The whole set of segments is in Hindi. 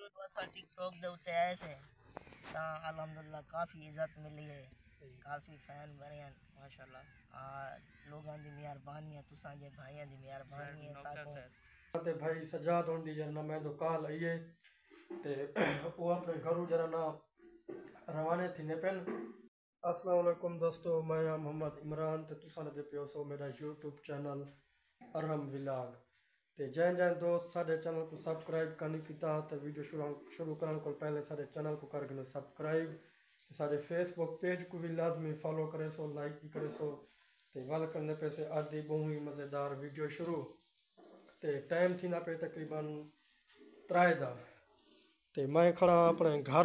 असा टिकटॉक दे उत्ते आए से ता अल्हम्दुलिल्लाह काफ़ी इज्जत मिली है, काफ़ी फैन बने हैं माशाल्लाह। लोगों की मेहरबानी है, तुसां जे भाइयों की मेहरबानी है साकों ते भाई सजाद होने दी जरा मैं तो काल आइए ते वो अपने घरों जरा ना रवाने थीने पेन। अस्सलाम वालेकुम दोस्तों, मैं मोहम्मद इमरान ते तुसां दे पियो सो मेरा यूट्यूब चैनल अरहम विलाग ते जैन जैन दोस्त साडे चैनल को सब्सक्राइब करनी कीता ते वीडियो शुरू करने को पहले साडे चैनल को कर गए सब्सक्राइब, साडे फेसबुक पेज को भी लाजमी फॉलो करे सो, लाइक भी करे सो ते गल करने पे से आज दी बहुत ही मज़ेदार वीडियो शुरू ते टाइम थी ना पे तकरीबन 3 दा ते मैं खड़ा अपने घर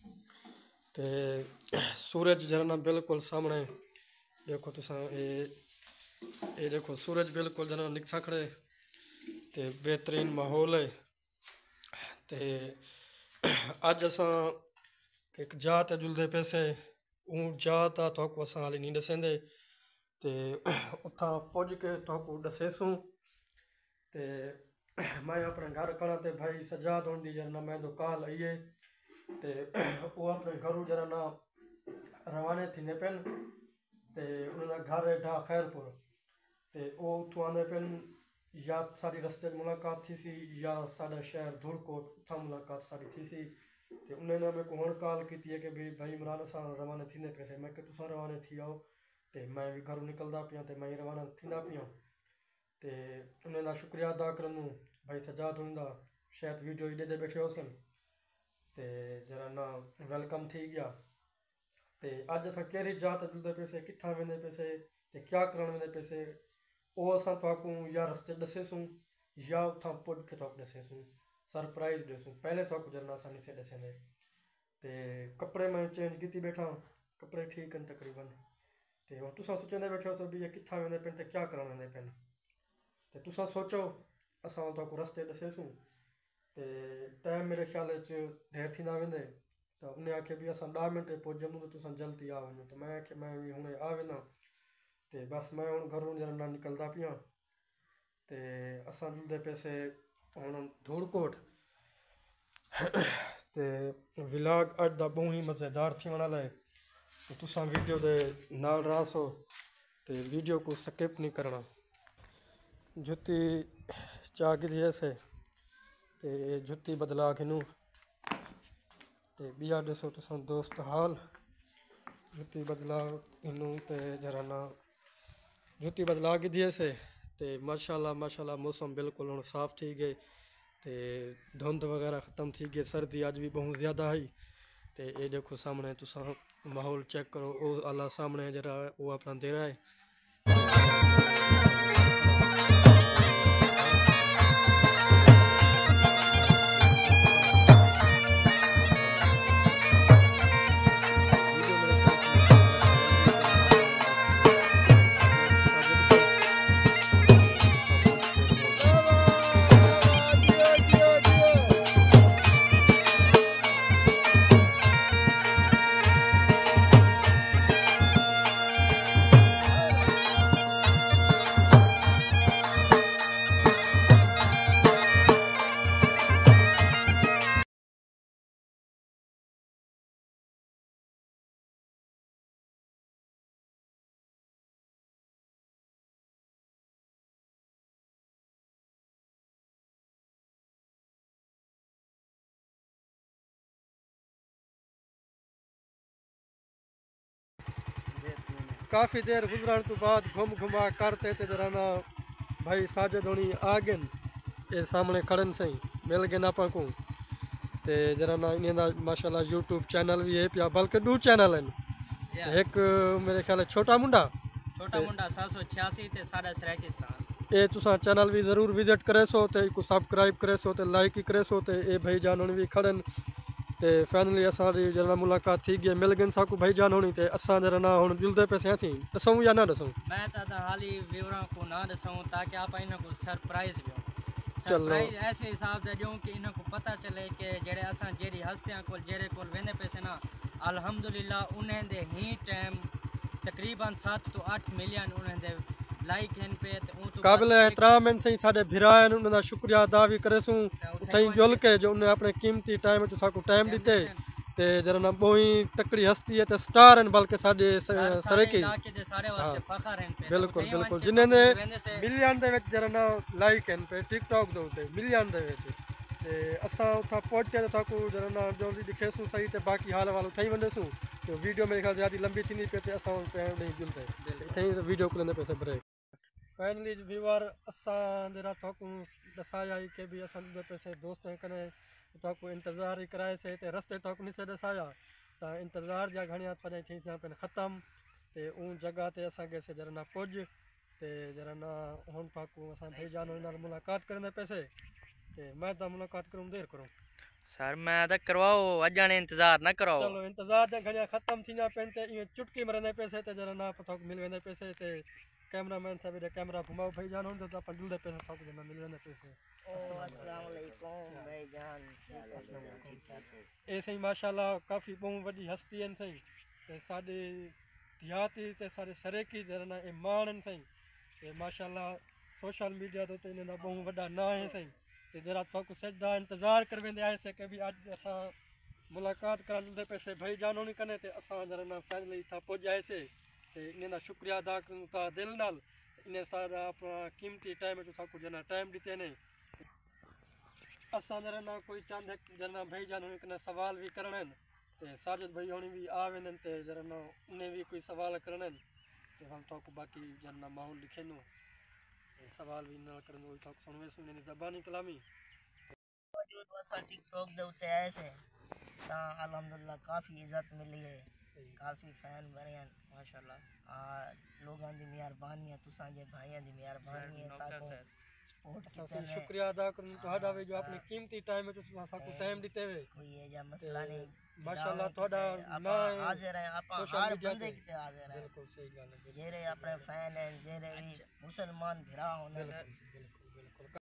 ते सूरज जरा ना बिल्कुल सामने देखो तुसां ये देखो सूरज बिल्कुल जरा निकसा खड़े ते बेहतरीन माहौल है ते अज असां एक जात जुलदे पैसे ऊँ जात आ तो असां हाली नहीं दसेंदे ते उथा पुज के तो दसेसूँ ते मैं अपने घर कणा ते भाई सजाद होने दी जरा मैं तो काल आइए ते वो अपने घरों जरा ना रवाने थीने पेन ते उन्होंने घर है ढा खैरपुर ते वो उठू आने पेन या सारी रस्ते मुलाकात थी सी या साडा शहर धुड़कोट उथा मुलाकात सारी थी सी ते उन्होंने मेरे को हुण कॉल की है कि भाई इमरान असां रवाने थीने पे मैं कि तुसां रवाने थी आओ ते मैं भी घरों निकलदा पिया ते मैं रवाना थींदा पिया ते उन्होंने शुक्रिया अदा करनू भाई सजाद हुंदा शायद वीडियो इडे दे बैठे हो सन ते जरा ना वेलकम थी गया ते अज असां केरी जात जुलदे पैसे कित्थां वेंदे पैसे ते क्या करण वेंदे पैसे वो असां तोकू या रस्ते दसेसूं या उठां पुज के तोक दसेसूं सरप्राइज देसूं पहले तोक जरना आसानी से दसेंदे ते कपड़े मैं चेंज कीती बैठा कपड़े ठीक हैं तकरीबन ते हुण तुसां सोचेंदे बैठे हो भी ये कित्थां वेंदे पेन ते क्या करण वेंदे पेन ते तुसां सोचो असां तोक रस्ते दसेसूं ते टाइम मेरे ख्याल देर थी ना वेंदे तो उन्हें आखे भी असां 10 मिनट पहुंचूं तो तुसां जल्दी आ वञो तो मैं आखे मैं भी हुणे आ वेंदा ते बस मैं हुण घरों जरा ना निकलदा पिया ते असां जुलदे पैसे हुण धूड़कोट ते विलाग अज दा बहुत ही मज़ेदार थी वाला है तो तुसां वीडियो दे नाल रहो ते वीडियो को स्किप नहीं करना। जुत्ती चाक दी ऐसे ते जुत्ती बदला खिनू ते बिया दसो तुसां दोस्त हाल जुत्ती बदला इनू ते जरा ना जुत्ती बदला की दिए से ते माशाल्लाह मौसम बिल्कुल हुण साफ थी गए ते धुंध वगैरह ख़त्म थी गई सर्दी अज भी बहुत ज़्यादा है ते ये देखो सामने तुसां माहौल चेक करो वो अल्लाह सामने जरा वो अपना दे रहा है। काफ़ी देर गुजरण तो बाद घुम घुमा करते ते जरा ना भाई साजिद होनी आ गए ये सामने खड़न सही मिल गए आप को ते जरा ना इन्हें माशाल्लाह यूट्यूब चैनल भी है पिया बल्कि 2 चैनल हैं एक मेरे ख्याल छोटा मुंडा 786 ते साडा सराकिस्तान ये तुसा चैनल भी ज़रूर विजिट करे सो ते को सब्सक्राइब करे सो ते लाइक ही करे सो ते ये भाई जान होनी भी खड़न ते फाइनली असांजी जरा मुलाकात थी गई मिल गई साकू भाई जान होनी ते असां जरा ना हुण जुलदे पैसे थी दसूं या ना दसूं मैं तो हाली विवरण को ना दसूं ताकि आप इन्हें को सरप्राइज दो सरप्राइज ऐसे हिसाब से दूं कि इन्हें को पता चले कि जेड़े असां जेरी हस्तियां को जेरे को वेंदे पैसे ना अल्हम्दुलिल्लाह उन्हें दे ही टाइम तकरीबन 7 to 8 मिलियन उन्हें दे लाइक हैं पे ते ऊं तो काबिल एहतराम हैं सही साडे भिरा हैं उन्हां दा शुक्रिया अदा भी करेसूं उथई जुल के जो उन्हें अपने कीमती टाइम च साकू टाइम दिते ते जरा ना बोई तकड़ी हस्ती है ते स्टार हैं बल्कि साडे सरेकी इलाके दे सारे वास्ते फखर हैं पे बिल्कुल बिल्कुल जिन्हें ने मिलियन दे विच जरा ना लाइक हैं पे टिकटॉक दे उते मिलियन दे विच ते असां उथा पहुंचे तो ताकू जरा ना जल्दी दिखेसूं सही ते बाकी हाल वाल उथई वंदेसूं तो वीडियो मेरे ख्याल ज्यादा लंबी थी पे ते असां पे नहीं जुलते इथई वीडियो को लेने पे से ब्रेक फाइनली व्यूअर असां जरा ताकू दसाया के भी असां दे पे से दोस्त हैं कने ताकू इंतजार ही कराए से ते रस्ते ताकू निसे दसाया ता इंतजार जा घणिया पने थी जा पे खत्म ते उन जगह ते असां के से जरा ना पुज ते जरा ना हुन ताकू असां भाईजान नाल मुलाकात करने पैसे ते मैं ता मुलाकात करूं देर करूं सर मैं तो करवाओ अजाने इंतजार ना कराओ चलो इंतजार जा घणिया खत्म थी जा पेन ते ये चुटकी मरने पैसे ते जरा ना ताकू मिल वेंदे पैसे ते कैमरामैन साहब दे कैमरा घुमाओ भाईजान हुन तो अपन जुलदे पैसे ताकू जना मिल वेंदे पैसे ओ अस्सलाम वालेकुम भाईजान ऐसे ही माशाल्लाह काफ़ी बहुत वड्डी हस्ती हैं सही ते साडे देहाती ते सारे सरेकी जरा ना ईमान हैं सही ते माशाल्लाह सोशल मीडिया तो ते इन्हां दा बहुत वड्डा ना है सही ते जरा ताकू सजदा इंतजार कर वेंदे आए से के भी अज असां मुलाकात करन दे पैसे भाईजान होनी कने ते असां जरा ना फाइनली था पहुंच आए से ते इन्हां दा शुक्रिया अदा करूं ता दिल नाल इन्हें सारा अपना कीमती टाइम जो साकू जना टाइम दिते ने असां जरा ना कोई चांदे जना भाईजान होनी कने सवाल भी करने ते साजिद भाई होनी भी आ वेंदन ते जरा ना उन्हें भी कोई सवाल करने ते हम ताकू बाकी जना माहौल लिखेनो सवाल भी ना करनो ताकू सुनवे सुनने ज़बानी कलामी मौजूद असां टिकटॉक दे उते आए से ता अल्हम्दुलिल्लाह काफ़ी इज्जत मिली है काफ़ी फैन बने हैं माशाल्लाह लोगों की मेहरबानी है तुसां जे भाइयों की मेहरबानी है साकू सपोर्ट असां शुक्रिया अदा करूं तुहाडा वे जो अपने कीमती टाइम जो साकू टाइम दिते वे कोई ये जा मसला नहीं माशाल्लाह तुहाडा ना हाजिर है आपा हर बंदे किते हाजिर है बिल्कुल सही गल है जेरे अपने फैन हैं जेरे भी मुसलमान भिरा होने बिल्कुल